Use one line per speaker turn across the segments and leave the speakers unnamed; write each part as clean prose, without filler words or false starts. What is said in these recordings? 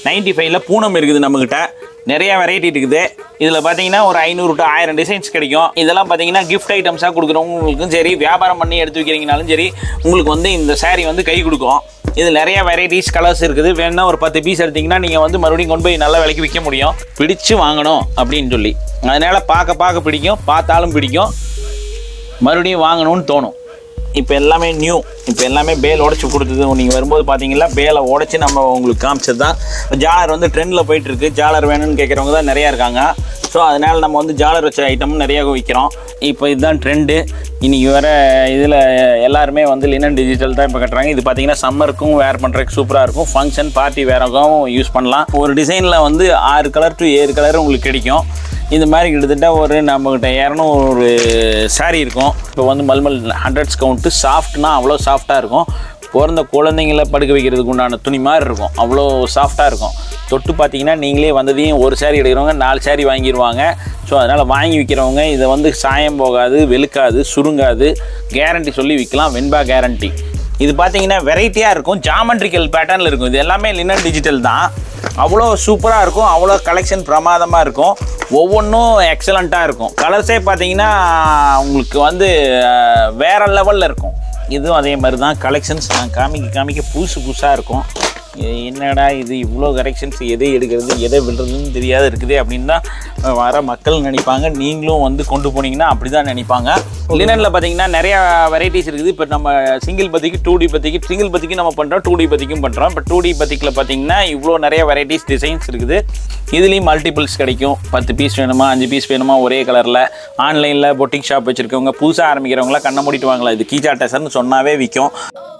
95ல பூனம் இருக்குது நம்மகிட்ட. நிறைய வெரைட்டி இருக்குது. இதில் பார்த்தீங்கன்னா ஒரு 500 to 1000 டிசைன்ஸ் கிடைக்கும். இதெல்லாம் பார்த்தீங்கன்னா கிஃப்ட் ஐட்டம்ஸாக கொடுக்குறவங்களுக்கும் சரி, வியாபாரம் பண்ணி எடுத்து வைக்கிறீங்கனாலும் சரி, உங்களுக்கு வந்து இந்த saree வந்து கை கொடுக்கும். இது நிறைய வெரைட்டிஸ் கலர்ஸ் இருக்குது. வேணுன்னா ஒரு 10 பீஸ் எடுத்திங்கன்னா நீங்கள் வந்து மறுபடியும் கொண்டு போய் நல்ல விலைக்கு விற்க முடியும். பிடிச்சு வாங்கணும் அப்படின்னு சொல்லி, அதனால் பார்க்க பிடிக்கும், பார்த்தாலும் பிடிக்கும், மறுபடியும் வாங்கணும்னு தோணும். இப்போ எல்லாமே நியூ, இப்போ எல்லாமே பேல் உடச்சி கொடுத்தது. நீங்கள் வரும்போது பார்த்தீங்கன்னா பேலை உடச்சி நம்ம உங்களுக்கு காமிச்சது தான். ஜாலர் வந்து ட்ரெண்டில் போயிட்டுருக்கு. ஜாலர் வேணும்னு கேட்குறவங்க தான் நிறையா இருக்காங்க. ஸோ அதனால் நம்ம வந்து ஜாலர் வச்ச ஐட்டமும் நிறையா விற்கிறோம். இப்போ இதுதான் ட்ரெண்டு. இன்றைக்கி வர இதில் எல்லாருமே வந்து லினன் டிஜிட்டல் தான் இப்போ கட்டுறாங்க. இது பார்த்தீங்கன்னா சம்மருக்கும் வேர் பண்ணுறதுக்கு சூப்பராக இருக்கும். ஃபங்க்ஷன் பார்ட்டி வேறாகவும் யூஸ் பண்ணலாம். ஒரு டிசைனில் வந்து 6 கலர் to 7 கலர் உங்களுக்கு கிடைக்கும். இந்த மாதிரி கிட்டத்தட்ட ஒரு நம்மக்கிட்ட 200 saree இருக்கும். இப்போ வந்து மல்மல் 100s கவுண்ட்டு. சாஃப்ட்னா அவ்வளோ சாஃப்டாக இருக்கும். பிறந்த குழந்தைங்கள படுக்க வைக்கிறதுக்கு உண்டான துணி மாதிரி இருக்கும். அவ்வளோ சாஃப்டாக இருக்கும். தொட்டு பார்த்தீங்கன்னா நீங்களே வந்ததையும் ஒரு saree எடுக்கிறவங்க 4 saree வாங்கிடுவாங்க. ஸோ அதனால் வாங்கி விற்கிறவங்க இதை வந்து சாயம் போகாது, வெளுக்காது, சுருங்காது, கேரண்டி சொல்லி விற்கலாம். வெண்பா கேரண்டி. இது பார்த்தீங்கன்னா வெரைட்டியாக இருக்கும். ஜாமெட்ரிக்கல் பேட்டர்னில் இருக்கும். இது எல்லாமே லினன் டிஜிட்டல் தான். அவ்வளோ சூப்பராக இருக்கும். அவ்வளோ கலெக்ஷன் பிரமாதமாக இருக்கும். ஒவ்வொன்றும் எக்ஸலண்ட்டாக இருக்கும். கலர்ஸே பார்த்தீங்கன்னா உங்களுக்கு வந்து வேறு லெவலில் இருக்கும். இதுவும் அதே மாதிரி தான். கலெக்ஷன்ஸ் நான் காமிக்க புதுசாக இருக்கும். என்னடா இது இவ்வளோ கலெக்ஷன்ஸ், எதை எடுக்கிறது எதை விடுறதுன்னு தெரியாத இருக்குது அப்படின்னு தான் வர மக்கள் நினைப்பாங்க. நீங்களும் வந்து கொண்டு போனீங்கன்னா அப்படி தான் நினைப்பாங்க. லினனில் பார்த்தீங்கன்னா நிறையா வெரைட்டிஸ் இருக்குது. இப்போ நம்ம சிங்கிள் பத்திக்கு 2D பத்திக்கு, சிங்கிள் பத்திக்கு நம்ம பண்ணுறோம், 2D பத்திக்கும் பண்ணுறோம். இப்போ 2D பத்திக்கில் பார்த்தீங்கன்னா இவ்வளோ நிறைய வெரைட்டிஸ் டிசைன்ஸ் இருக்குது. இதுலேயும் மல்டிபிள்ஸ் கிடைக்கும். 10 பீஸ் வேணுமா, 5 பீஸ் வேணுமா, ஒரே கலரில். ஆன்லைனில் பொட்டிக் ஷாப் வச்சுருக்கவங்க, புதுசாக ஆரம்பிக்கிறவங்களாம் கண்ணை மூடிட்டு வாங்கலாம். இது கீச்சா டெசர்னு சொன்னாவே விற்கும்.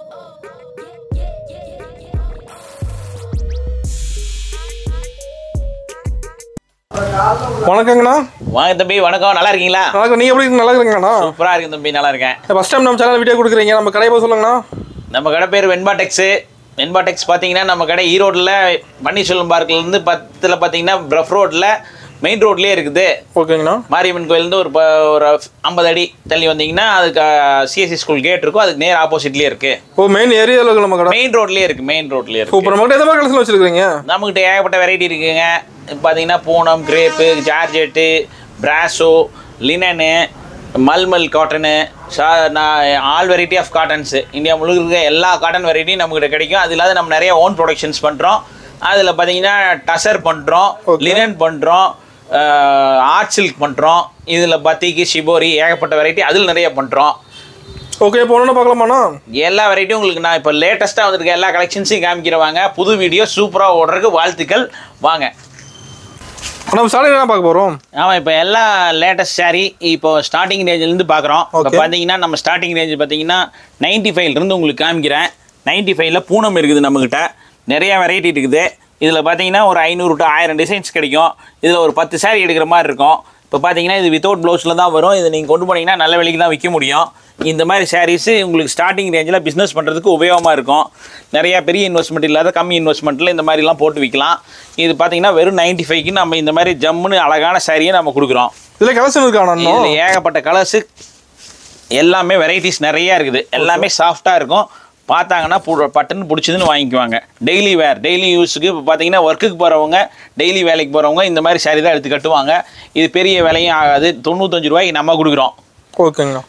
வணக்கங்கண்ணா.
வாங்க தம்பி. வணக்கம். நல்லா இருக்கீங்களா?
வணக்கம். நீங்கள் எப்படி இருக்கீங்க? நல்லா இருக்கீங்கண்ணா?
சூப்பராக இருக்கு தம்பி. நல்லா இருக்கேன்.
ஃபஸ்ட் டைம் நம்ம சேனல் வீடியோ கொடுக்குறீங்க. நம்ம கடை போய் சொல்லுங்கண்ணா.
நம்ம கடை பேர் வெண்பா டெக்ஸு. வெண்பா டெக்ஸ் பார்த்தீங்கன்னா நம்ம கடை ஈரோட்டில் பன்னீர்செல்வம் பார்க்லேருந்து 10ல் பார்த்தீங்கன்னா பிரஃப் ரோட்டில் மெயின் ரோட்லேயே இருக்குது.
ஓகேங்கண்ணா. மாரியம்மன்
கோயிலேருந்து ஒரு 50 அடி தள்ளி வந்தீங்கன்னா அதுக்கு சிஎஸ்சி ஸ்கூல் கேட் இருக்கும். அதுக்கு நேர் ஆப்போசிட்லேயே இருக்குது.
ஓ, மெயின் ஏரியாவில் இருக்கு நம்ம கடை.
மெயின் ரோட்லேயே இருக்குது. மெயின் ரோட்லேயே இருக்குது.
சூப்பர். நம்மகிட்ட எந்த மாதிரி கலெக்ஷன் வச்சுருக்கீங்க? நம்மகிட்ட
ஏகப்பட்ட வெரைட்டி இருக்குங்க. பார்த்தீங்கன்னா பூனம், கிரேப்பு, ஜார்ஜெட்டு, பிராசோ, லினனு, மல்மல் cotton, all variety of cottons. India முழுக்க இருக்க எல்லா காட்டன் வெரைட்டியும் நம்மகிட்ட கிடைக்கும். அது இல்லாத நம்ம நிறைய ஓன் ப்ரொடக்ஷன்ஸ் பண்ணுறோம். அதில் பார்த்தீங்கன்னா டசர் பண்ணுறோம், லினன் பண்ணுறோம், ஆர்ட் சில்க் பண்ணுறோம். இதில் பத்திக்கு, ஷிபோரி, ஏகப்பட்ட வெரைட்டி அதில் நிறைய பண்ணுறோம்.
ஓகே, இப்போ ஒன்று பார்க்கலாமாண்ணா?
எல்லா வெரைட்டியும் உங்களுக்கு நான் இப்போ லேட்டஸ்ட்டாக வந்திருக்க எல்லா கலெக்ஷன்ஸையும் காமிக்கிறவாங்க. புது வீடியோ சூப்பராக ஓடுறதுக்கு வாழ்த்துக்கள். வாங்க
நம்ம சாரி என்ன பார்க்க போகிறோம்?
ஆமாம், இப்போ எல்லா லேட்டஸ்ட் சாரீ இப்போ ஸ்டார்டிங் ரேஞ்சிலேருந்து பார்க்குறோம். இப்போ பார்த்தீங்கன்னா நம்ம ஸ்டார்டிங் ரேஞ்ச் பார்த்தீங்கன்னா 95லேருந்து உங்களுக்கு காமிக்கிறேன். 95ல் பூனம் இருக்குது நம்மக்கிட்ட. நிறையா வெரைட்டி இருக்குது. இதில் பார்த்தீங்கன்னா ஒரு 500 to 1000 டிசைன்ஸ் கிடைக்கும். இதில் ஒரு 10 சாரீ எடுக்கிற மாதிரி இருக்கும். இப்போ பார்த்தீங்கன்னா இது வித்தவுட் ப்ளவுஸில் தான் வரும். இதை நீங்கள் கொண்டு போனீங்கன்னா நல்ல விலைக்கு தான் விற்க முடியும். இந்த மாதிரி சாரீஸு உங்களுக்கு ஸ்டார்டிங் ரேஞ்சில் பிஸ்னஸ் பண்ணுறதுக்கு உபயோகமாக இருக்கும். நிறையா பெரிய இன்வெஸ்ட்மெண்ட் இல்லாத கம்மி இன்வெஸ்ட்மெண்ட்டில் இந்த மாதிரிலாம் போட்டு விற்கலாம். இது பார்த்தீங்கன்னா வெறும் 95க்கு நம்ம இந்த மாதிரி ஜம்முன்னு அழகான சாரியை நம்ம கொடுக்குறோம்.
இதில் கலர்ஸ் இருக்காண்ணா?
இதில் ஏகப்பட்ட கலர்ஸு, எல்லாமே வெரைட்டிஸ் நிறையா இருக்குது. எல்லாமே சாஃப்டாக இருக்கும். பார்த்தாங்கன்னா பட்டுன்னு பிடிச்சதுன்னு வாங்கிக்குவாங்க. டெய்லி வேர், டெய்லி யூஸுக்கு. இப்போ பார்த்தீங்கன்னா ஒர்க்குக்கு போகிறவங்க, டெய்லி வேலைக்கு போகிறவங்க இந்த மாதிரி சாரீ தான் எடுத்து கட்டுவாங்க. இது பெரிய விலையும் ஆகாது. 95 ரூபாய்க்கு நம்ம கொடுக்குறோம்.
ஓகேங்க.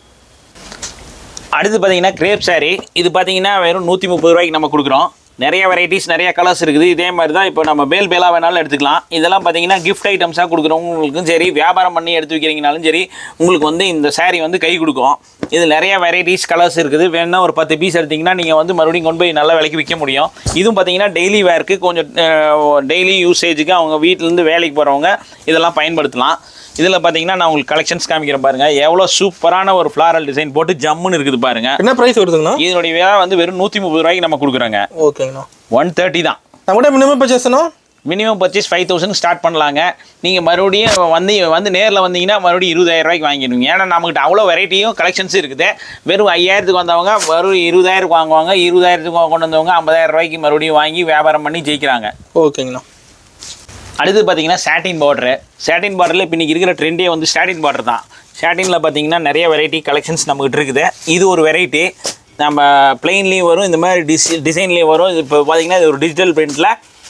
அடுத்து பார்த்தீங்கன்னா கிரேப் சாரீ. இது பார்த்தீங்கன்னா வெறும் 130 ரூபாய்க்கு நம்ம கொடுக்குறோம். நிறைய வெரைட்டிஸ், நிறைய கலர்ஸ் இருக்குது. இதே மாதிரி தான் இப்போ நம்ம பேலாக வேணாலும் எடுத்துக்கலாம். இதெல்லாம் பார்த்தீங்கன்னா கிஃப்ட் ஐட்டம்ஸாக கொடுக்குறவங்களுக்கும் சரி, வியாபாரம் பண்ணி எடுத்து வைக்கிறீங்கனாலும் சரி, உங்களுக்கு வந்து இந்த சாரீ வந்து கை கொடுக்கும். இது நிறைய வெரைட்டிஸ், கலர்ஸ் இருக்குது. வேணுன்னா ஒரு 10 பீஸ் எடுத்திங்கன்னா நீங்கள் வந்து மறுபடியும் கொண்டு போய் நல்ல விலைக்கு விற்க முடியும். இதுவும் பார்த்தீங்கன்னா டெய்லி வேர்க்கு, கொஞ்சம் டெய்லி யூசேஜுக்கு அவங்க வீட்டிலேருந்து வேலைக்கு போகிறவங்க இதெல்லாம் பயன்படுத்தலாம். இதில் பார்த்தீங்கன்னா நான் உங்களுக்கு கலெக்ஷன்ஸ் காமிக்கிறேன் பாருங்கள். எவ்வளோ சூப்பரான ஒரு ஃப்ளாரல் டிசைன் போட்டு ஜம்முன்னு இருக்குது பாருங்கள்.
என்ன ப்ரைஸ் வருதுங்கண்ணா?
இதனுடைய விலை வந்து வெறும் 130 ரூபாய்க்கு நம்ம கொடுக்குறோங்க.
ஓகேங்கண்ணா.
130 தான்.
நம்மகிட்ட மினிமம் பர்ச்சேஸ்னா
மினிமம் பர்ச்சேஸ் 5000 ஸ்டார்ட் பண்ணலாங்க. நீங்கள் மறுபடியும் வந்து நேரில் வந்தீங்கன்னா மறுபடியும் 20000 ரூபாய்க்கு வாங்கிடுவீங்க. ஏன்னா நம்மகிட்ட அவ்வளோ வெரைட்டியும் கலெக்ஷன்ஸும் இருக்குது. வெறும் 5000க்கு வந்தவங்க வெறும் 20000 வாங்குவாங்க. 20000க்கு கொண்டு வந்தவங்க 50000 ரூபாய்க்கு மறுபடியும் வாங்கி வியாபாரம் பண்ணி ஜெயிக்கிறாங்க.
ஓகேங்கண்ணா.
அடுத்து பார்த்தீங்கன்னா சாட்டின் பார்டரு. சாட்டின் பார்டரில் இப்போ இன்றைக்கி இருக்கிற ட்ரெண்டே வந்து சாட்டின் பார்டர் தான். சாட்டினில் பார்த்தீங்கன்னா நிறைய வெரைட்டி கலெக்ஷன்ஸ் நம்மகிட்ட இருக்குது. இது ஒரு வெரைட்டி. நம்ம பிளெயின்லேயும் வரும், இந்த மாதிரி டிசைன்லேயும் வரும். இப்போ பார்த்தீங்கன்னா இது ஒரு டிஜிட்டல் பிரிண்டில்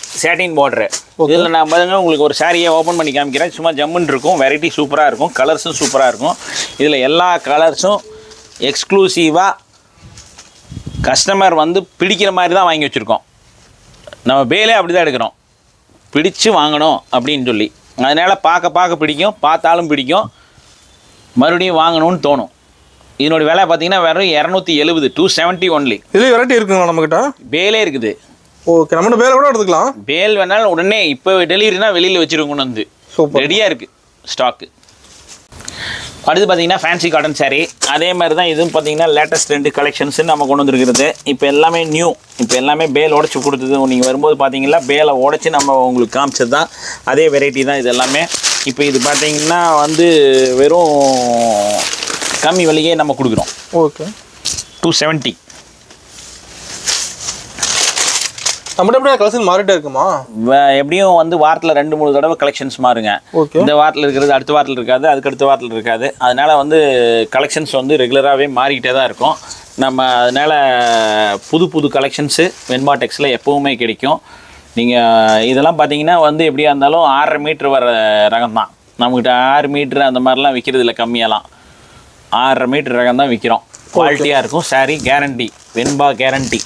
satin border. இதில் நான் பாருங்க உங்களுக்கு ஒரு சாரியை ஓப்பன் பண்ணி காமிக்கிறேன். சும்மா ஜம்முன்னு இருக்கும். வெரைட்டி சூப்பராக இருக்கும். கலர்ஸும் சூப்பராக இருக்கும். இதில் எல்லா கலர்ஸும் எக்ஸ்க்ளூசிவாக கஸ்டமர் வந்து பிடிக்கிற மாதிரி தான் வாங்கி வச்சுருக்கோம். நம்ம பேலே அப்படி தான் எடுக்கிறோம். பிடிச்சு வாங்கணும் அப்படின்னு சொல்லி. அதனால் பார்க்க பிடிக்கும். பார்த்தாலும் பிடிக்கும். மறுபடியும் வாங்கணும்னு தோணும். இதனோட விலை பார்த்தீங்கன்னா வெறும் 270 270 ஒன்லி.
இதில் வெரைட்டி இருக்குங்களா நம்மக்கிட்ட? பேலே
இருக்குது.
ஓகே, நம்ம பேல் கூட எடுத்துக்கலாம்.
பேல் வேணாலும் உடனே இப்போ டெலிவரினா வெளியில் வச்சுருக்கோன்னு வந்து ரெடியாக இருக்குது ஸ்டாக்கு. அடுத்து பார்த்தீங்கன்னா ஃபேன்சி காட்டன் சாரீ. அதே மாதிரி தான் இதுவும் பார்த்தீங்கன்னா லேட்டஸ்ட் 2 கலெக்ஷன்ஸ் நம்ம கொண்டு வந்துருக்கிறது. இப்போ எல்லாமே நியூ. இப்போ எல்லாமே பேல் உடச்சி கொடுத்தது. நீங்கள் வரும்போது பார்த்தீங்கன்னா பேலை உடச்சி நம்ம உங்களுக்கு காமிச்சது தான். அதே வெரைட்டி தான் இது எல்லாமே. இப்போ இது பார்த்தீங்கன்னா வந்து வெறும் கம்மி விலையே நம்ம கொடுக்குறோம்.
ஓகே,
270.
நம்மகிட்ட எப்படி கலெக்ஷன் மாறிட்டே இருக்குமா?
எப்படியும் வந்து வாரத்தில் 2-3 தடவை கலெக்ஷன்ஸ் மாறுங்க. இந்த வாரத்தில் இருக்கிறது அடுத்த வாரத்தில் இருக்காது, அதுக்கு அடுத்த வாரத்தில் இருக்காது. அதனால் வந்து கலெக்ஷன்ஸ் வந்து ரெகுலராகவே மாறிக்கிட்டே தான் இருக்கும். நம்ம அதனால் புது கலெக்ஷன்ஸு வெண்பா டெக்ஸில் எப்போவுமே கிடைக்கும். நீங்கள் இதெல்லாம் பார்த்தீங்கன்னா வந்து எப்படியா இருந்தாலும் 6.5 மீட்ரு வர ரகம் தான். நம்மக்கிட்ட 6 மீட்ரு அந்த மாதிரிலாம் விற்கிறது இல்லை. கம்மியெல்லாம் 6.5 மீட்ரு ரகம் தான் விற்கிறோம். குவாலிட்டியாக இருக்கும். Sari guarantee, Venba guarantee.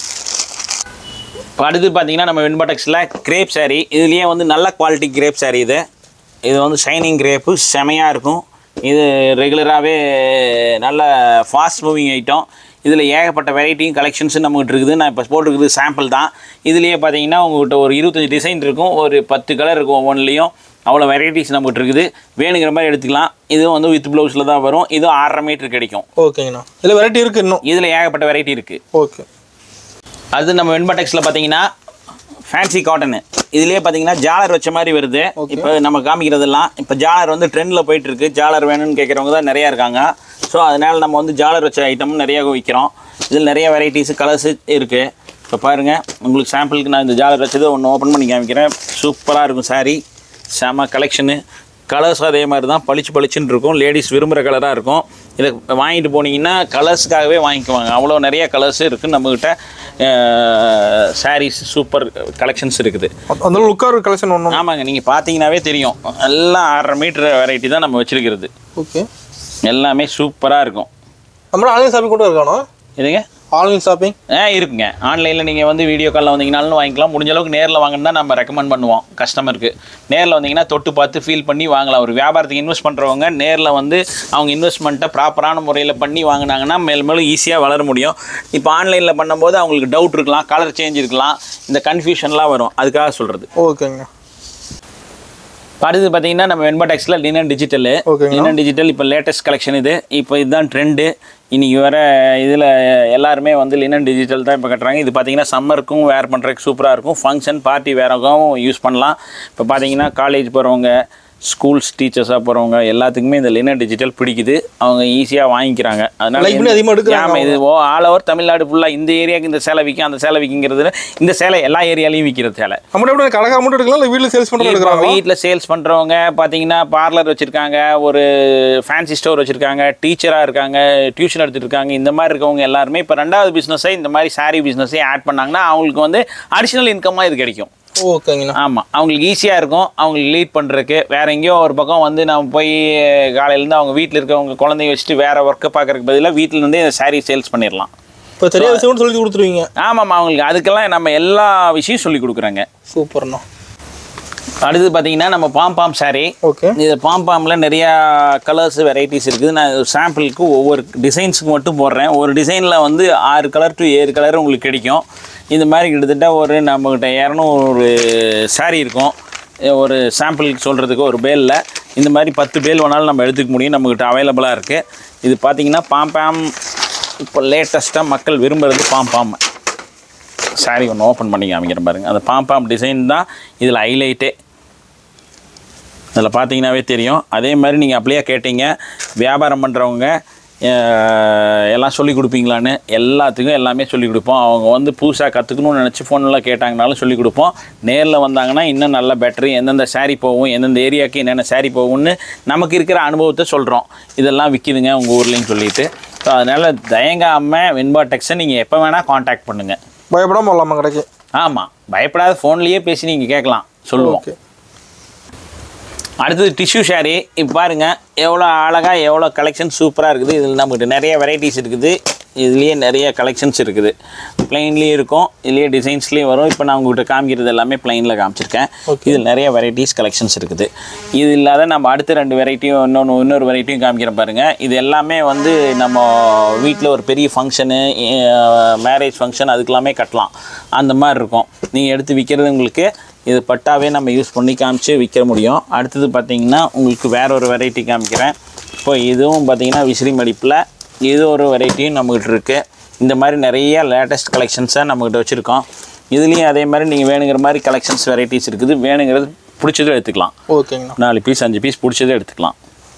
அடுத்து பார்த்தீங்கன்னா நம்ம வெண்பா டெக்ஸில் கிரேப் சாரீ. இதுலேயே வந்து நல்ல குவாலிட்டி கிரேப் சாரீ. இது வந்து ஷைனிங் கிரேப்பு செமையாக இருக்கும். இது ரெகுலராகவே நல்ல ஃபாஸ்ட் மூவிங் ஐட்டம். இதில் ஏகப்பட்ட வெரைட்டியும் கலெக்ஷன்ஸும் நம்மகிட்ட இருக்குது. நான் இப்போ போட்டுருக்குது சாம்பிள் தான். இதுலேயே பார்த்தீங்கன்னா உங்கள்கிட்ட ஒரு 25 டிசைன் இருக்கும். ஒரு 10 கலர் இருக்கும் ஒவ்வொன்றுலேயும். அவ்வளோ வெரைட்டிஸ் நம்மகிட்ட இருக்குது. வேணுங்கிற மாதிரி எடுத்துக்கலாம். இதுவும் வந்து வித் ப்ளவுஸில் தான் வரும். இதுவும் 6.5 மீட்ரு கிடைக்கும்.
ஓகேங்கண்ணா. இதில் வெரைட்டி இருக்குது. இன்னும்
இதில் ஏகப்பட்ட வெரைட்டி இருக்குது.
ஓகே.
அது நம்ம வெண்பா டெக்ஸில் பார்த்தீங்கன்னா ஃபேன்சி காட்டனு. இதுலேயே பார்த்தீங்கன்னா ஜாலர் வச்ச மாதிரி வருது. இப்போ நம்ம காமிக்கிறதெல்லாம் இப்போ ஜாலர் வந்து ட்ரெண்டில் போயிட்டுருக்கு. ஜாலர் வேணும்னு கேட்குறவங்க தான் நிறையா இருக்காங்க. ஸோ அதனால் நம்ம வந்து ஜாலர் வச்ச ஐட்டமும் நிறையா விற்கிறோம். இதில் நிறைய வெரைட்டிஸு கலர்ஸு இருக்குது. இப்போ பாருங்கள், உங்களுக்கு சாம்பிளுக்கு நான் இந்த ஜாலர் வச்சதை ஒன்று ஓப்பன் பண்ணி காமிக்கிறேன். சூப்பராக இருக்கும் சாரீ. செம கலெக்ஷனு. கலர்ஸும் அதே மாதிரி தான் பளிச்சுன்னு இருக்கும். லேடிஸ் விரும்புகிற கலராக இருக்கும். இதை வாங்கிட்டு போனீங்கன்னா கலர்ஸுக்காகவே வாங்கிக்குவாங்க. அவ்வளோ நிறைய கலர்ஸ் இருக்குது நம்மக்கிட்ட. சாரீஸ் சூப்பர் கலெக்ஷன்ஸ் இருக்குது.
அந்த லுக்காக கலெக்ஷன் ஒன்று.
ஆமாங்க, நீங்கள் பார்த்தீங்கன்னாவே தெரியும். எல்லாம் 6.5 மீட்டர் வெரைட்டி தான் நம்ம வச்சுருக்கிறது.
ஓகே,
எல்லாமே சூப்பராக இருக்கும்.
நம்மளோட ஆன்லைன் ஷாப்பிங் கூட இருக்கானோ?
இதுங்க
ஆன்லைன் ஷாப்பிங்
இருக்குங்க. ஆன்லைனில் நீங்கள் வந்து வீடியோ காலில் வந்தீங்கனாலும் வாங்கிக்கலாம். முடிஞ்ச அளவுக்கு நேரில் வாங்கினா தான் நம்ம ரெக்கமெண்ட் பண்ணுவோம் கஸ்டமருக்கு. நேரில் வந்தீங்கன்னா தொட்டு பார்த்து ஃபீல் பண்ணி வாங்கலாம். ஒரு வியாபாரத்துக்கு இன்வெஸ்ட் பண்ணுறவங்க நேரில் வந்து அவங்க இன்வெஸ்ட்மெண்ட்டை ப்ராப்பரான முறையில் பண்ணி வாங்கினாங்கன்னா மேலும் ஈஸியாக வளர முடியும். இப்போ ஆன்லைனில் பண்ணும்போது அவங்களுக்கு டவுட் இருக்கலாம், கலர் சேஞ்ச் இருக்கலாம், இந்த கன்ஃபியூஷன்லாம் வரும். அதுக்காக சொல்கிறது.
ஓகேங்க.
அடுத்து பார்த்தீங்கன்னா நம்ம வெண்பா டெக்ஸில் லினன் டிஜிட்டலு. லினன் டிஜிட்டல் இப்போ லேட்டஸ்ட் கலெக்ஷன் இது. இப்போ இதுதான் ட்ரெண்டு. இன்றைக்கி வர இதில் எல்லாருமே வந்து லினன் டிஜிட்டல் தான் இப்போ கட்டுறாங்க. இது பார்த்தீங்கன்னா சம்மருக்கும் வேர் பண்ணுறதுக்கு சூப்பராக இருக்கும். ஃபங்க்ஷன் பார்ட்டி வேறவும் யூஸ் பண்ணலாம். இப்போ பார்த்தீங்கன்னா காலேஜ் போகிறவங்க, ஸ்கூல்ஸ் டீச்சர்ஸாக போகிறவங்க எல்லாத்துக்குமே இந்த லினன் டிஜிட்டல் பிடிக்குது. அவங்க ஈஸியாக வாங்கிக்கிறாங்க. அதனால இது ஆல் ஓவர் தமிழ்நாடு ஃபுல்லாக இந்த ஏரியாவுக்கு இந்த சேலை விற்கும், அந்த சேலை விற்கிங்கிறது இந்த சேலை எல்லா ஏரியாலையும் விற்கிறது சேலை. வீட்டில் சேல்ஸ் பண்ணுறவங்க பார்த்தீங்கன்னா பார்லர் வச்சுருக்காங்க, ஒரு ஃபேன்சி ஸ்டோர் வச்சுருக்காங்க, டீச்சராக இருக்காங்க, டியூஷன் எடுத்துகிட்டு இருக்காங்க. இந்த மாதிரி இருக்கவங்க எல்லாருமே இப்போ 2வது பிஸ்னஸை இந்த மாதிரி சாரீ பிஸ்னஸே ஆட் பண்ணாங்கன்னா அவங்களுக்கு வந்து அடிஷ்னல் இன்கமாக இது கிடைக்கும்.
ஓகேங்கண்ணா.
ஆமாம், அவங்களுக்கு ஈஸியாக இருக்கும். அவங்களுக்கு லீட் பண்ணுறதுக்கு வேறு எங்கேயோ ஒரு பக்கம் வந்து நம்ம போய் காலையிலேருந்து அவங்க வீட்டில் இருக்கவங்க குழந்தைங்க வச்சுட்டு வேறு ஒர்க்கை பார்க்குறதுக்கு பதிலாக வீட்டிலேருந்தே இந்த சாரீ சேல்ஸ் பண்ணிடலாம்.
இப்போ தெரியாத விஷயம் சொல்லி கொடுத்துருவீங்க?
ஆமாம்மா, அவங்களுக்கு அதுக்கெல்லாம் நம்ம எல்லா விஷயம் சொல்லி கொடுக்குறாங்க.
சூப்பர்ண்ணா.
அடுத்து பார்த்தீங்கன்னா நம்ம பாம் சாரீ.
ஓகே,
இது பாம்பில் நிறையா கலர்ஸ் வெரைட்டிஸ் இருக்குது. நான் சாம்பிளுக்கு ஒவ்வொரு டிசைன்ஸுக்கு மட்டும் போடுறேன். ஒரு டிசைனில் வந்து 6 கலர் டு 7 கலர் உங்களுக்கு கிடைக்கும். இந்த மாதிரி கிட்டத்தட்ட ஒரு நம்மக்கிட்ட 200 சாரீ இருக்கும். ஒரு சாம்பிளுக்கு சொல்கிறதுக்கு ஒரு பேலில் இந்த மாதிரி 10 பேல் வேணாலும் நம்ம எடுத்துக்க முடியும். நம்மக்கிட்ட அவைலபிளாக இருக்குது. இது பார்த்திங்கன்னா பாம் இப்போ லேட்டஸ்ட்டாக மக்கள் விரும்புகிறது பாம் சாரீ. ஒன்று ஓப்பன் பண்ணி காமிக்கிறேன் பாருங்கள். அந்த பாம் டிசைன் தான் இதில் ஹைலைட்டே. அதில் பார்த்தீங்கன்னாவே தெரியும். அதே மாதிரி நீங்கள் அப்படியே கேட்டீங்க, வியாபாரம் பண்ணுறவங்க எல்லாம் சொல்லிக் கொடுப்பீங்களான்னு. எல்லாத்துக்கும் எல்லாமே சொல்லிக் கொடுப்போம். அவங்க வந்து புதுசாக கற்றுக்கணும்னு நினச்சி ஃபோனில் கேட்டாங்கனாலும் சொல்லிக் கொடுப்போம். நேரில் வந்தாங்கன்னா இன்னும் நல்ல பெட்ரு, எந்தெந்த சாரீ போகும், எந்தெந்த ஏரியாவுக்கு என்னென்ன சாரீ போகும்னு நமக்கு இருக்கிற அனுபவத்தை சொல்கிறோம். இதெல்லாம் விற்கிதுங்க உங்கள் ஊர்லேன்னு சொல்லிட்டு. ஸோ அதனால் தயங்காமல் வெண்பா டெக்ஸை நீங்கள் எப்போ வேணால் காண்டாக்ட் பண்ணுங்கள்.
பயப்படாமல் வரலாமா கடைக்கு?
ஆமாம், பயப்படாத, ஃபோன்லேயே பேசி நீங்கள் கேட்கலாம், சொல்லுவோம்.
ஓகே.
அடுத்தது டிஷ்யூ ஷாரி. இப்போ பாருங்கள் எவ்வளோ அழகாக, எவ்வளோ கலெக்ஷன் சூப்பராக இருக்குது. இதில் நம்மகிட்ட நிறைய வெரைட்டிஸ் இருக்குது. இதுலேயே நிறைய கலெக்ஷன்ஸ் இருக்குது. ப்ளைன்லேயும் இருக்கும், இதுலேயே டிசைன்ஸ்லேயும் வரும். இப்போ நான் உங்கள்கிட்ட காமிக்கிறது எல்லாமே ப்ளைனில் காமிச்சிருக்கேன். இதில் நிறைய வெரைட்டிஸ் கலெக்ஷன்ஸ் இருக்குது. இது இல்லாத நம்ம அடுத்த 2 வெரைட்டியும் இன்னொரு வெரைட்டியும் காமிக்கிறேன் பாருங்கள். இது எல்லாமே வந்து நம்ம வீட்டில் ஒரு பெரிய ஃபங்க்ஷனு, மேரேஜ் ஃபங்க்ஷன், அதுக்கெல்லாமே கட்டலாம். அந்த மாதிரி இருக்கும். நீங்கள் எடுத்து விற்கிறது உங்களுக்கு இது பட்டாவே நம்ம யூஸ் பண்ணி காமிச்சு விற்க முடியும். அடுத்தது பார்த்திங்கன்னா உங்களுக்கு வேற ஒரு வெரைட்டி காமிக்கிறேன். இப்போ இதுவும் பார்த்திங்கன்னா விசிறி மடிப்பில் இது ஒரு வெரைட்டியும் நம்மகிட்ட இருக்குது. இந்த மாதிரி நிறைய லேட்டஸ்ட் கலெக்ஷன்ஸை நம்மகிட்ட வச்சுருக்கோம். இதுலேயும் அதே மாதிரி நீங்கள் வேணுங்கிற மாதிரி கலெக்ஷன்ஸ் வெரைட்டிஸ் இருக்குது. வேணுங்கிறது பிடிச்சதும் எடுத்துக்கலாம்.
ஓகேங்கண்ணா.
4 பீஸ் 5 பீஸ் பிடிச்சதும் எடுத்துக்கலாம்.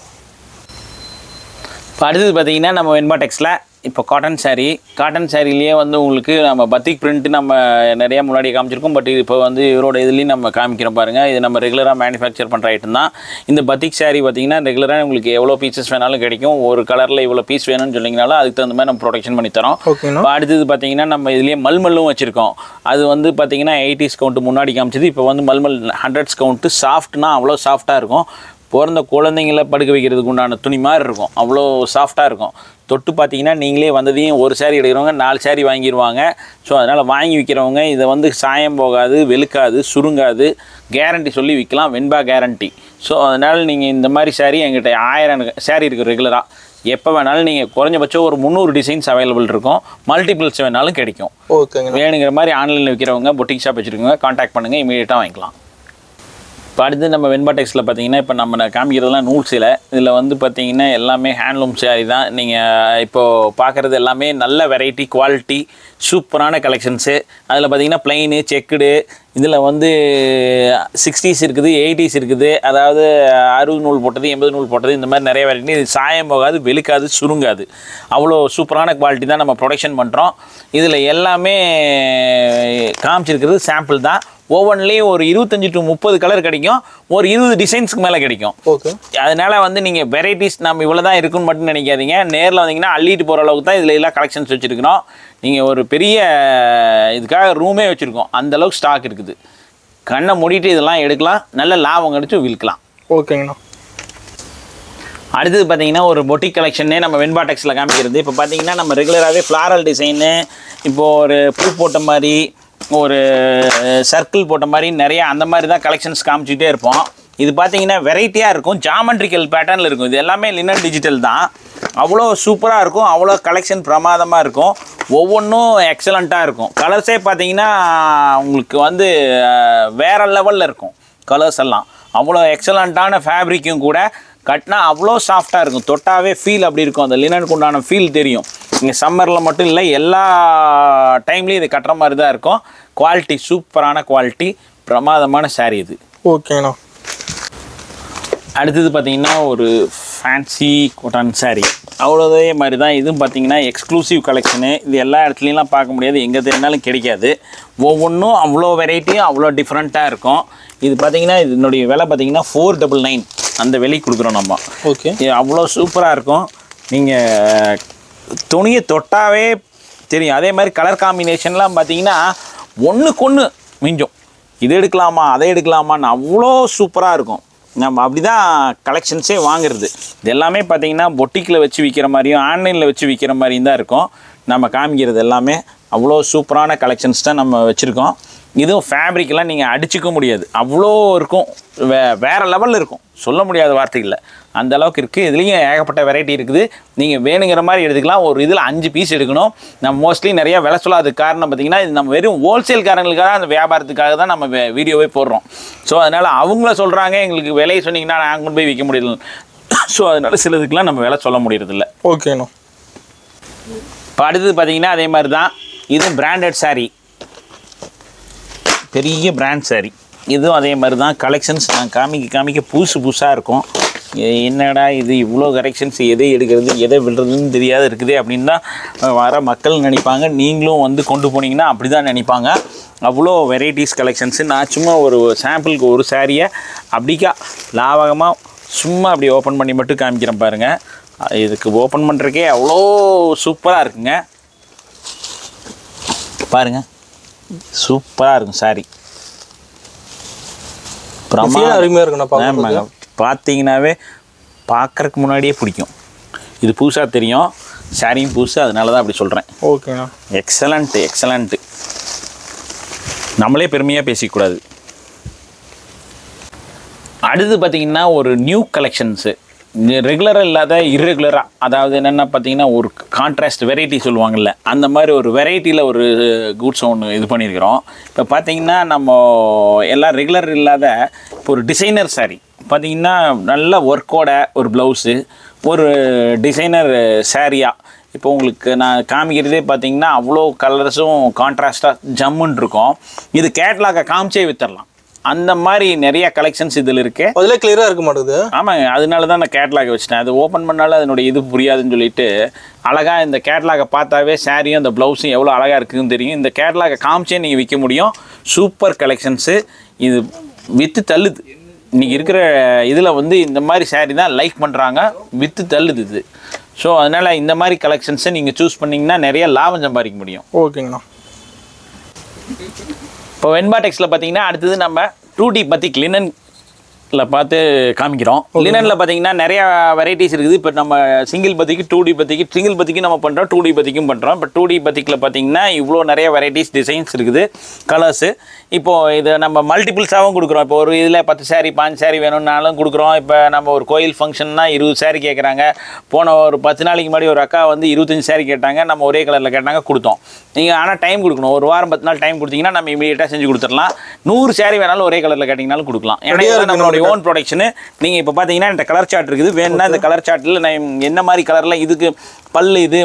இப்போ அடுத்தது பார்த்திங்கன்னா நம்ம வெண்பா டெக்ஸில் இப்போ காட்டன் சாரிலேயே வந்து உங்களுக்கு நம்ம பத்திக் பிரிண்ட் நம்ம நிறையா முன்னாடி காமிச்சிருக்கோம். பட் இப்போ வந்து இவரோட இதுலேயும் நம்ம காமிக்கிறோம் பாருங்கள். இது நம்ம ரெகுலராக மேனுஃபேக்சர் பண்ணுற ஐட்டம் தான். இந்த பத்திக் சாரி பார்த்திங்கன்னா ரெகுலராக உங்களுக்கு எவ்வளோ பீசஸ் வேணாலும் கிடைக்கும். ஒரு கலரில் இவ்வளோ பீஸ் வேணும்னு சொன்னீங்கனாலும் அதுக்கு தகுந்த மாதிரி நம்ம ப்ரொடக்ஷன் பண்ணி தரோம். இப்போ அடுத்தது பார்த்திங்கன்னா நம்ம இதுலேயே மல்மல்லும் வச்சுருக்கோம். அது வந்து பார்த்திங்கன்னா 80s கவுண்ட்டு முன்னாடி காமிச்சது. இப்போ வந்து மல்மல் 100s கவுண்ட்டு. சாஃப்ட்னா அவ்வளோ சாஃப்டாக இருக்கும். பிறந்த குழந்தைங்கள படுக்க வைக்கிறதுக்கு உண்டான துணி மாதிரி இருக்கும். அவ்வளோ சாஃப்டாக இருக்கும். தொட்டு பார்த்தீங்கன்னா நீங்களே வந்ததையும் ஒரு சாரி எடுக்கிறவங்க 4 சாரி வாங்கிடுவாங்க. ஸோ அதனால் வாங்கி விற்கிறவங்க இதை வந்து சாயம் போகாது, வெளுக்காது, சுருங்காது, கேரண்டி சொல்லி விற்கலாம். வெண்பா கேரண்டி. ஸோ அதனால் நீங்கள் இந்த மாதிரி சாரி எங்கிட்ட 1000 சாரி இருக்குது ரெகுலராக. எப்போ வேணாலும் நீங்கள் குறைஞ்சபட்சம் ஒரு 300 டிசைன்ஸ் அவைலபிள் இருக்கும். மல்டிபிள்ஸ் வேணாலும் கிடைக்கும்.
ஓகேங்க.
வேணுங்கிற மாதிரி ஆன்லைனில் விற்கிறவங்க, பொட்டிக் ஷாப் வச்சுருக்கவங்க கான்டாக்ட் பண்ணுங்கள், இமீடியட்டாக வாங்கிக்கலாம். இப்போ அடுத்து நம்ம வெண்பா டெக்ஸில் பார்த்தீங்கன்னா இப்போ நம்ம காமிக்கிறதுலாம் நூல் சேலை. இதில் வந்து பார்த்தீங்கன்னா எல்லாமே ஹேண்ட்லூம் சாரி தான். நீங்கள் இப்போது பார்க்குறது எல்லாமே நல்ல வெரைட்டி, குவாலிட்டி, சூப்பரான கலெக்ஷன்ஸு. அதில் பார்த்தீங்கன்னா ப்ளைனு, செக்குடு, இதில் வந்து 60s இருக்குது, 80s இருக்குது. அதாவது 60 நூல் போட்டது, 80 நூல் போட்டது, இந்த மாதிரி நிறைய வெரைட்டி. இது சாயம் போகாது, வெளுக்காது, சுருங்காது. அவ்வளோ சூப்பரான குவாலிட்டி தான் நம்ம ப்ரொடக்ஷன் பண்ணுறோம். இதில் எல்லாமே காமிச்சிருக்கிறது சாம்பிள் தான். ஒவ்வொன்றிலையும் ஒரு 25 to 30 கலர் கிடைக்கும். ஒரு 20 டிசைன்ஸ்க்கு மேலே கிடைக்கும்.
ஓகே.
அதனால் வந்து நீங்கள் வெரைட்டிஸ் நம்ம இவ்வளோ தான் இருக்குன்னு மட்டும் நினைக்காதீங்க. நேரில் வந்தீங்கன்னா அள்ளிட்டு போகிற அளவுக்கு தான் இதில் எல்லாம் கலெக்ஷன்ஸ் வச்சுருக்கிறோம். நீங்கள் ஒரு பெரிய இதுக்காக ரூமே வச்சுருக்கோம். அந்தளவுக்கு ஸ்டாக் இருக்குது. கண்ணை மூடிட்டு இதெல்லாம் எடுக்கலாம், நல்ல லாபம் கிடைச்சி விற்கலாம்.
ஓகேங்கண்ணா.
அடுத்தது பார்த்தீங்கன்னா ஒரு பொட்டிக் கலெக்ஷனே நம்ம வெண்பா டெக்ஸில் காமிக்கிறது. இப்போ பார்த்தீங்கன்னா நம்ம ரெகுலராகவே ஃப்ளாரல் டிசைனு, இப்போது ஒரு பூ போட்ட மாதிரி, ஒரு சர்க்கிள் போட்ட மாதிரி நிறைய அந்த மாதிரி தான் கலெக்ஷன்ஸ் காமிச்சிக்கிட்டே இருப்போம். இது பார்த்தீங்கன்னா வெரைட்டியாக இருக்கும். ஜாமெட்ரிக்கல் பேட்டர்னில் இருக்கும். இது எல்லாமே லினன் டிஜிட்டல் தான். அவ்வளோ சூப்பராக இருக்கும். அவ்வளோ கலெக்ஷன் பிரமாதமாக இருக்கும். ஒவ்வொன்றும் எக்ஸலண்ட்டாக இருக்கும். கலர்ஸே பார்த்தீங்கன்னா உங்களுக்கு வந்து வேறு லெவலில் இருக்கும். கலர்ஸ் எல்லாம் அவ்வளோ எக்ஸலண்ட்டான ஃபேப்ரிக்கும் கூட. கட்டினா அவ்வளோ சாஃப்டாக இருக்கும். தொட்டாவே ஃபீல் அப்படி இருக்கும். அந்த லினனுக்கு உண்டான ஃபீல் தெரியும். இங்கே சம்மரில் மட்டும் இல்லை, எல்லா டைம்லேயும் இது கட்டுற மாதிரி தான் இருக்கும். குவாலிட்டி சூப்பரான குவாலிட்டி, பிரமாதமான சாரீ இது.
ஓகேண்ணா.
அடுத்தது பார்த்திங்கன்னா ஒரு ஃபேன்சி காட்டன் சாரீ. அவ்வளோதே மாதிரி தான். இதுவும் பார்த்திங்கன்னா எக்ஸ்க்ளூசிவ் கலெக்ஷனு. இது எல்லா இடத்துலையும் பார்க்க முடியாது, எங்கே தேடினாலும் கிடைக்காது. ஒவ்வொன்றும் அவ்வளோ வெரைட்டியும் அவ்வளோ டிஃப்ரெண்ட்டாக இருக்கும். இது பார்த்திங்கன்னா இதனுடைய விலை பார்த்திங்கன்னா 499 அந்த விலைக்கு கொடுக்குறோம் நம்ம.
ஓகே.
இது அவ்வளோ சூப்பராக இருக்கும். நீங்கள் துணியை தொட்டாவே தெரியும். அதே மாதிரி கலர் காம்பினேஷன்லாம் பார்த்தீங்கன்னா ஒன்றுக்கு ஒன்று மிஞ்சும். இது எடுக்கலாமா அதை எடுக்கலாமான்னு அவ்வளோ சூப்பராக இருக்கும். நம்ம அப்படி தான் கலெக்ஷன்ஸே வாங்குறது. இது எல்லாமே பார்த்தீங்கன்னா பொட்டிக்கில் வச்சு விற்கிற மாதிரியும் ஆன்லைனில் வச்சு விற்கிற மாதிரியும் தான் இருக்கும். நம்ம காமிக்கிறது எல்லாமே அவ்வளோ சூப்பரான கலெக்ஷன்ஸ் தான் நம்ம வச்சுருக்கோம். இதுவும் ஃபேப்ரிக்கெலாம் நீங்கள் அடிச்சிக்க முடியாது, அவ்வளோ இருக்கும். வேறு லெவலில் இருக்கும், சொல்ல முடியாத வார்த்தைகளில் அந்த அளவுக்கு இருக்குது. இதுலேயும் ஏகப்பட்ட வெரைட்டி இருக்குது. நீங்கள் வேணுங்கிற மாதிரி எடுத்துக்கலாம். ஒரு இதில் 5 பீஸ் எடுக்கணும். நம்ம மோஸ்ட்லி நிறையா விலை சொல்லாததுக்கு காரணம் பார்த்திங்கன்னா இது நம்ம வெறும் ஹோல்சேல்காரங்களுக்காக அந்த வியாபாரத்துக்காக தான் நம்ம வீடியோவே போடுறோம். ஸோ அதனால் அவங்கள சொல்கிறாங்க எங்களுக்கு விலையை சொன்னீங்கன்னா நாங்கள் கொண்டு போய் விற்க முடியல. ஸோ அதனால் சிலதுக்கெலாம் நம்ம விலை சொல்ல முடியறதில்ல.
ஓகேண்ணா.
இப்போ அடுத்தது பார்த்திங்கன்னா அதே மாதிரி தான். இதுவும் பிராண்டட் சாரீ, பெரிய பிராண்ட் சாரீ. இதுவும் அதே மாதிரி தான். கலெக்ஷன்ஸ் நான் காமிக்க புதுசாக இருக்கும். என்னடா இது இவ்வளோ கலெக்ஷன்ஸ், எதை எடுக்கிறது எதை விடுறதுன்னு தெரியாத இருக்குது அப்படின்னு தான் வர மக்கள் நினைப்பாங்க. நீங்களும் வந்து கொண்டு போனீங்கன்னா அப்படி தான் நினைப்பாங்க. அவ்வளோ வெரைட்டிஸ் கலெக்ஷன்ஸு. நான் சும்மா ஒரு சாம்பிளுக்கு ஒரு சாரியை அப்படிக்கா லாபகமாக சும்மா அப்படி ஓப்பன் பண்ணி மட்டும் காமிக்கிறேன் பாருங்கள். இதுக்கு ஓப்பன் பண்ணுறக்கே அவ்வளோ சூப்பராக இருக்குங்க பாருங்கள். சூப்பராக இருக்கும் சாரி.
அருமையாக இருக்குண்ணா.
பார்த்தீங்கன்னாவே பார்க்குறதுக்கு முன்னாடியே பிடிக்கும். இது புதுசாக தெரியும், சாரியும் புதுசு, அதனால தான் அப்படி சொல்கிறேன்.
ஓகேண்ணா.
எக்ஸலண்ட்டு. நம்மளே பெருமையாக பேசிக்கூடாது. அடுத்து பார்த்திங்கன்னா ஒரு நியூ கலெக்ஷன்ஸு, ரெகுலராக இல்லாத இர்ரெகுலராக, அதாவது என்னென்னா பார்த்திங்கன்னா ஒரு கான்ட்ராஸ்ட் வெரைட்டி சொல்லுவாங்கள்ல, அந்த மாதிரி ஒரு வெரைட்டியில் ஒரு கூட்ஸ் ஒன்று இது பண்ணியிருக்கிறோம். இப்போ பார்த்திங்கன்னா நம்ம எல்லாம் ரெகுலர் இல்லாத இப்போ ஒரு டிசைனர் சாரீ பார்த்திங்கன்னா நல்ல ஒர்க்கோட ஒரு ப்ளவுஸு, ஒரு டிசைனர் சாரியாக இப்போ உங்களுக்கு நான் காமிக்கிறதே பார்த்திங்கன்னா அவ்வளோ கலர்ஸும் கான்ட்ராஸ்ட்டாக ஜம்முன்னு இருக்கும். இது கேட்லாகை காமிச்சே விற்றுடலாம். அந்த மாதிரி நிறைய கலெக்ஷன்ஸ் இதில் இருக்குது.
அதில் கிளியராக இருக்க மாட்டேங்குது.
ஆமாங்க, அதனால தான் நான் கேட்லாக் வச்சிட்டேன். அது ஓப்பன் பண்ணாலும் அதனுடைய இது புரியாதுன்னு சொல்லிட்டு அழகாக இந்த கேட்லாகை பார்த்தாவே சாரியும் அந்த ப்ளவுஸும் எவ்வளோ அழகாக இருக்குதுன்னு தெரியும். இந்த கேட்லாகை காமிச்சே நீங்கள் விற்க முடியும். Super collections. இது விற்று தள்ளுது. இன்றைக்கி இருக்கிற இதில் வந்து இந்த மாதிரி சாரீ தான் லைக் பண்ணுறாங்க, விற்று தள்ளுது இது. ஸோ அதனால் இந்த மாதிரி கலெக்ஷன்ஸை நீங்கள் சூஸ் பண்ணிங்கன்னா நிறைய லாபம் சம்பாதிக்க முடியும்.
ஓகேங்கண்ணா.
இப்போ வெண்பா டெக்ஸில் பார்த்தீங்கன்னா அடுத்தது நம்ம 2D பத்திக் லினனில் பார்த்து காமிக்கிறோம். லினனில் பார்த்தீங்கன்னா நிறையா வெரைட்டிஸ் இருக்குது. இப்போ நம்ம சிங்கிள் பத்திக்கு 2D பத்திக்கு, சிங்கிள் பத்திக்கு நம்ம பண்ணுறோம், 2D பத்திக்கும் பண்ணுறோம். இப்போ 2D பத்திக்கில் பார்த்தீங்கன்னா இவ்வளோ நிறைய வெரைட்டிஸ் டிசைன்ஸ் இருக்குது, கலர்ஸு. இப்போது இதை நம்ம மல்டிபிள்ஸாகவும் கொடுக்குறோம். இப்போ ஒரு இதில் 10 சாரீ 5 சாரீ வேணும்னாலும் கொடுக்குறோம். இப்போ நம்ம ஒரு கோயில் ஃபங்க்ஷன்னா 20 சாரீ கேட்குறாங்க. போன ஒரு 10 நாளைக்கு முன்னாடி ஒரு அக்கா வந்து 25 சாரீ கேட்டாங்க, நம்ம ஒரே கலரில் கேட்டாங்க, கொடுத்தோம். நீங்கள் ஆனால் டைம் கொடுக்கணும். ஒரு வாரம் 10 நாள் டைம் கொடுத்தீங்கன்னா நம்ம இமீடியட்டாக செஞ்சு கொடுத்துடலாம். 100 சாரீ வேணாலும் ஒரே கலரில் கேட்டிங்கனாலும் கொடுக்கலாம். ஏன்னா நம்மளுடைய ஓன் ப்ரொடக்ஷனு. நீங்கள் இப்போ பார்த்தீங்கன்னா இந்த கலர் சார்ட் இருக்குது. வேணும்னா இந்த கலர் சார்ட்டில் நான் என்ன மாதிரி கலரில், இதுக்கு பல்லு இது,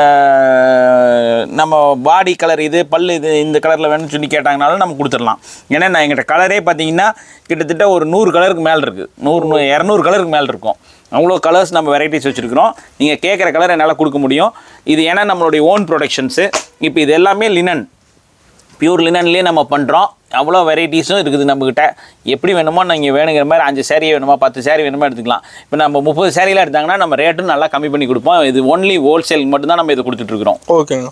நம்ம பாடி கலர் இது, பல்லு இது, இந்த கலரில் வேணும்னு சொல்லி கேட்டாங்கனாலும் நம்ம கொடுத்துடலாம். ஏன்னா நான் எங்கிட்ட கலரே பார்த்தீங்கன்னா கிட்டத்தட்ட ஒரு 100 கலருக்கு மேலே இருக்குது. 200 கலருக்கு மேலே இருக்கும். அவ்வளோ கலர்ஸ் நம்ம வெரைட்டிஸ் வச்சுருக்கிறோம். நீங்கள் கேட்குற கலர் என்னால் கொடுக்க முடியும். இது ஏன்னா நம்மளுடைய ஓன் ப்ரொடக்ஷன்ஸு. இப்போ இது எல்லாமே லினன், பியூர் லினன்லேயே நம்ம பண்ணுறோம். அவ்வளோ வெரைட்டிஸும் இருக்குது நம்மக்கிட்ட. எப்படி வேணுமோ நீங்கள் வேணுங்கிற மாதிரி 5 சாரீ வேணுமா 10 சாரீ வேணுமா எடுத்துக்கலாம். இப்போ நம்ம 30 சாரீலாம் எடுத்தாங்கன்னா நம்ம ரேட்டும் நல்லா கம்மி பண்ணி கொடுப்போம். இது ஒன்லி ஹோல்சேல் மட்டும்தான் நம்ம இதை கொடுத்துட்ருக்குறோம்.
ஓகேங்க.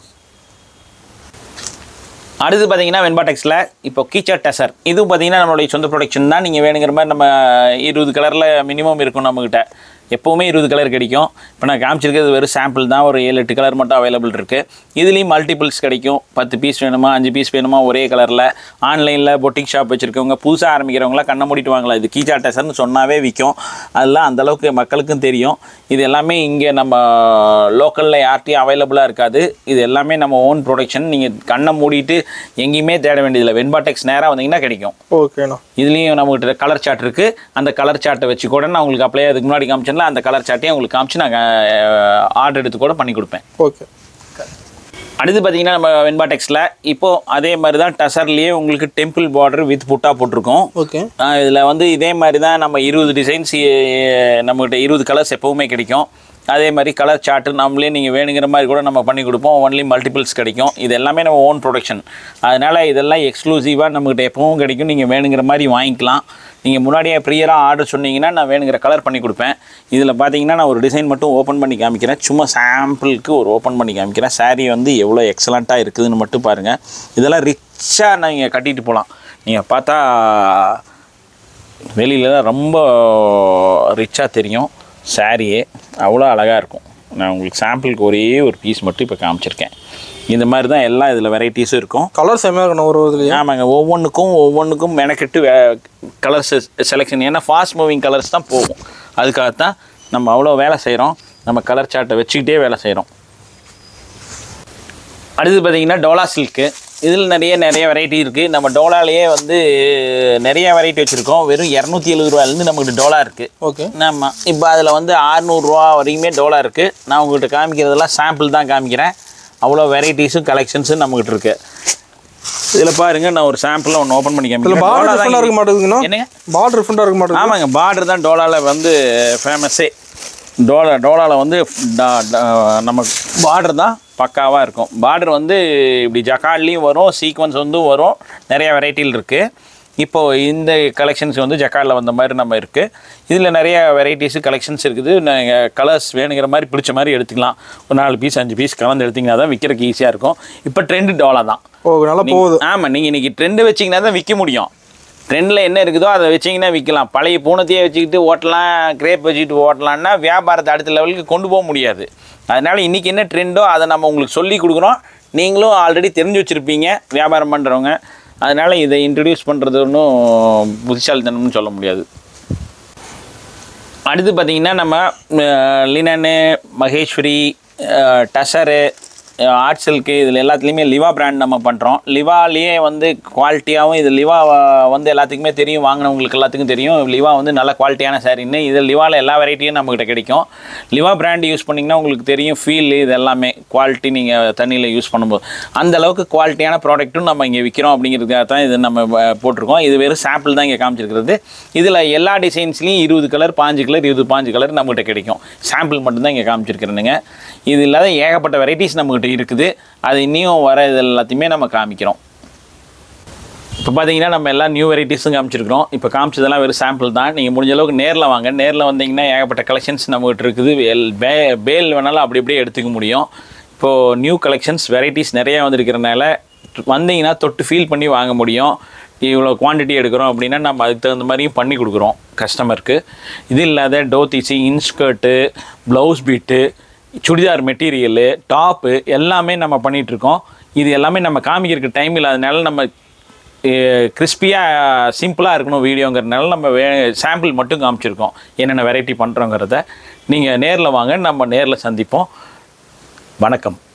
அடுத்து பார்த்தீங்கன்னா வெண்பா டெக்ஸில் இப்போ கீச்சர் டெசர், இதுவும் பார்த்தீங்கன்னா நம்மளுடைய சொந்த ப்ரொடக்ஷன் தான். நீங்கள் வேணுங்கிற மாதிரி நம்ம 20 கலரில் மினிமம் இருக்கும் நம்மக்கிட்ட. எப்போவுமே 20 கலர் கிடைக்கும். இப்போ நான் காமிச்சிருக்கிறது வெறும் சாம்பிள் தான். ஒரு 7-8 கலர் மட்டும் அவைலபிள் இருக்குது. இதுலேயும் மல்டிபிள்ஸ் கிடைக்கும். 10 பீஸ் வேணுமா 5 பீஸ் வேணுமா ஒரே கலரில். ஆன்லைனில் பொட்டிக் ஷாப் வச்சுருக்கவங்க, புதுசாக ஆரம்பிக்கிறவங்களாம் கண்ணை மூடிட்டு வாங்கலாம். இது கீச்சா டெசர்னு சொன்னாவே விற்கும். அதெல்லாம் அந்தளவுக்கு மக்களுக்கும் தெரியும். இது எல்லாமே இங்கே நம்ம லோக்கலில் யார்ட்டையும் அவைலபிளாக இருக்காது. இது எல்லாமே நம்ம ஓன் ப்ரொடக்ஷன். நீங்கள் கண்ணை மூடிட்டு எங்கேயுமே தேட வேண்டியதில்லை. வெண்பா டெக்ஸ் நேராக வந்தீங்கன்னா கிடைக்கும்.
ஓகேண்ணா. இதுலேயும்
நம்மகிட்ட கலர் சார்ட் இருக்குது. அந்த கலர் சார்ட்டை வச்சு கூட நான் உங்களுக்கு அப்படியே அதுக்கு முன்னாடி காமிச்சேன்ல, அந்த கலர் சார்ட்டையும் உங்களுக்கு காமிச்சு நான் ஆர்டர் எடுத்து கூட பண்ணி கொடுப்பேன்.
ஓகே.
அடுத்து பார்த்தீங்கன்னா நம்ம வெண்பா டெக்ஸில் இப்போது அதே மாதிரி தான் டசர்லேயே உங்களுக்கு டெம்பிள் பார்டர் வித் புட்டா போட்டிருக்கோம்.
ஓகே.
இதில் வந்து இதே மாதிரி தான் நம்ம 20 டிசைன்ஸ் நம்மகிட்ட 20 கலர்ஸ் எப்போவுமே கிடைக்கும். அதே மாதிரி கலர் சார்ட்டு நம்மளே நீங்கள் வேணுங்கிற மாதிரி கூட நம்ம பண்ணி கொடுப்போம். ஒன்லி மல்டிபிள்ஸ் கிடைக்கும். இது எல்லாமே நம்ம ஓன் ப்ரொடக்ஷன். அதனால் இதெல்லாம் எக்ஸ்க்ளூசிவாக நம்மகிட்ட எப்பவும் கிடைக்கும். நீங்கள் வேணுங்கிற மாதிரி வாங்கிக்கலாம். நீங்கள் முன்னாடியே ப்ரியராக ஆர்டர் சொன்னீங்கன்னா நான் வேணுங்கிற கலர் பண்ணி கொடுப்பேன். இதில் பார்த்தீங்கன்னா நான் ஒரு டிசைன் மட்டும் ஓப்பன் பண்ணி காமிக்கிறேன். சும்மா சாம்பிளுக்கு ஒரு ஓப்பன் பண்ணி காமிக்கிறேன். சாரீ வந்து எவ்வளோ எக்ஸலண்ட்டாக இருக்குதுன்னு மட்டும் பாருங்கள். இதெல்லாம் ரிச்சாக நீங்கள் கட்டிட்டு போகலாம். நீங்கள் பார்த்தா வெளியில் ரொம்ப ரிச்சாக தெரியும். சாரியே அவ்வளோ அழகாக இருக்கும். நான் உங்களுக்கு சாம்பிளுக்கு ஒரே ஒரு பீஸ் மட்டும் இப்போ காமிச்சிருக்கேன். இந்த மாதிரி தான் எல்லா இதில் வெரைட்டிஸும் இருக்கும்.
கலர் செம்மையாக இருக்கணும் ஒரு இதுலையும்.
ஆமாங்க, ஒவ்வொன்றுக்கும் மெனக்கெட்டு கலர்ஸ் செலெக்ஷன். ஏன்னா ஃபாஸ்ட் மூவிங் கலர்ஸ் தான் போகும். அதுக்காகத்தான் நம்ம அவ்வளோ வேலை செய்கிறோம். நம்ம கலர் சார்ட்டை வச்சுக்கிட்டே வேலை செய்கிறோம். அடுத்து பார்த்திங்கன்னா டோலா சில்க்கு. இதில் நிறைய வெரைட்டி இருக்குது. நம்ம டோலாலேயே வந்து நிறைய வெரைட்டி வச்சுருக்கோம். வெறும் 270 ரூபாயிலேருந்து நம்மகிட்ட டோலா இருக்குது.
ஓகே.
ஆமாம். இப்போ அதில் வந்து 600 ரூபா வரைக்குமே டோலா இருக்குது. நான் உங்கள்கிட்ட காமிக்கிறதெல்லாம் சாம்பிள் தான் காமிக்கிறேன். அவ்வளோ வெரைட்டிஸும் கலெக்ஷன்ஸும் நம்மகிட்ட இருக்குது. இதில் பாருங்கள், நான் ஒரு சாம்பிளில் ஒன்று ஓப்பன் பண்ணி காமிக்கிறேன்.
பார்டர் இருக்க மாட்டேங்குதுங்க.
என்னங்க
பார்டர் டிஃப்ரெண்டாக இருக்க மாட்டேங்குது.
ஆமாங்க, பார்டர் தான் டோலாவில் வந்து ஃபேமஸே. டோலாவில் வந்து நம்ம பார்டர் தான் பக்காவாக இருக்கும். பார்டர் வந்து இப்படி ஜக்காட்லேயும் வரும், சீக்வன்ஸ் வந்து வரும். நிறைய வெரைட்டியில் இருக்குது. இப்போது இந்த கலெக்ஷன்ஸ் வந்து ஜக்கார்டில் வந்த மாதிரி நம்ம இருக்குது. இதில் நிறைய வெரைட்டிஸு கலெக்ஷன்ஸ் இருக்குது. நீங்கள் கலர்ஸ் வேணுங்கிற மாதிரி பிடிச்ச மாதிரி எடுத்துக்கலாம். ஒரு 4 பீஸ் 5 பீஸ் கலந்து எடுத்திங்கன்னா தான் விற்கிறதுக்கு ஈஸியாக இருக்கும். இப்போ ட்ரெண்டு டோலா தான்.
நல்லா போகுது.
ஆமாம், நீங்கள் இன்றைக்கி ட்ரெண்டு வச்சிங்கன்னா தான் விற்க முடியும். ட்ரெண்டில் என்ன இருக்குதோ அதை வச்சிங்கன்னா விற்கலாம். பழைய பூனத்தையே வச்சுக்கிட்டு ஓட்டலாம், கிரேப் வச்சுக்கிட்டு ஓட்டலான்னா வியாபாரத்தை அடுத்த லெவலுக்கு கொண்டு போக முடியாது. அதனால் இன்றைக்கி என்ன ட்ரெண்டோ அதை நம்ம உங்களுக்கு சொல்லி கொடுக்குறோம். நீங்களும் ஆல்ரெடி தெரிஞ்சு வச்சுருப்பீங்க வியாபாரம் பண்ணுறவங்க. அதனால் இதை இன்ட்ரடியூஸ் பண்ணுறது ஒன்றும் புத்திசாலித்தனம்னு சொல்ல முடியாது. அடுத்து பார்த்திங்கன்னா நம்ம linen, Maheshwari, tussar, art silk இதில் எல்லாத்துலேயுமே லிவா பிராண்ட் நம்ம பண்ணுறோம். லிவாலேயே வந்து குவாலிட்டியாகவும், இது லிவா வந்து எல்லாத்துக்குமே தெரியும், வாங்கினவங்களுக்கு எல்லாத்துக்கும் தெரியும் லிவா வந்து நல்ல குவாலிட்டியான சாரின்னு. இதில் லிவாவில் எல்லா வெரைட்டியும் நம்மக்கிட்ட கிடைக்கும். லிவா பிராண்ட் யூஸ் பண்ணிங்கன்னா உங்களுக்கு தெரியும் ஃபீல் இது எல்லாமே குவாலிட்டி. நீங்கள் தண்ணியில் யூஸ் பண்ணும்போது அந்த அளவுக்கு குவாலிட்டியான ப்ராடக்ட்டும் நம்ம இங்கே விற்கிறோம். அப்படிங்கிறதுக்காக தான் இது நம்ம போட்டிருக்கோம். இது வெறும் சாம்பிள் தான் இங்கே காமிச்சிருக்கிறது. இதில் எல்லா டிசைன்ஸ்லையும் 20 கலர் 5 கலர் 25 கலர் நம்மகிட்ட கிடைக்கும். சாம்பிள் மட்டும்தான் இங்கே காமிச்சிருக்கிறேனுங்க. இது இல்லாத ஏகப்பட்ட வெரைட்டிஸ் நம்மகிட்ட இருக்குது. அது இன்னும் வர இது எல்லாத்தையுமே நம்ம காமிக்கிறோம். இப்போ பார்த்தீங்கன்னா நம்ம எல்லா நியூ வெரைட்டிஸும் காமிச்சிருக்கிறோம். இப்போ காமிச்சதெல்லாம் வெறும் சாம்பிள் தான். நீங்கள் முடிஞ்ச அளவுக்கு நேரில் வாங்க. நேரில் வந்தீங்கன்னா ஏகப்பட்ட கலெக்ஷன்ஸ் நம்மகிட்ட இருக்குது. பேல் வேணாலும் அப்படி அப்படியே எடுத்துக்க முடியும். இப்போது நியூ கலெக்ஷன்ஸ் வெரைட்டிஸ் நிறையா வந்திருக்கிறனால வந்தீங்கன்னா தொட்டு ஃபீல் பண்ணி வாங்க முடியும். இவ்வளோ குவான்டிட்டி எடுக்கிறோம் அப்படின்னா நம்ம அதுக்கு தகுந்த மாதிரியும் பண்ணி கொடுக்குறோம் கஸ்டமருக்கு. இது இல்லாத டோத்திசி, inskirt, blouse bit, churidar material, top எல்லாமே நம்ம பண்ணிகிட்ருக்கோம். இது எல்லாமே நம்ம காமிக்கிறதுக்கு டைம் இல்லாதனால நம்ம கிறிஸ்பியாக சிம்பிளாக இருக்கணும் வீடியோங்கிறதுனால நம்ம சாம்பிள் மட்டும் காமிச்சிருக்கோம் என்னென்ன வெரைட்டி பண்ணுறோங்கிறத. நீங்கள் நேரில் வாங்க, நம்ம நேரில் சந்திப்போம். வணக்கம்.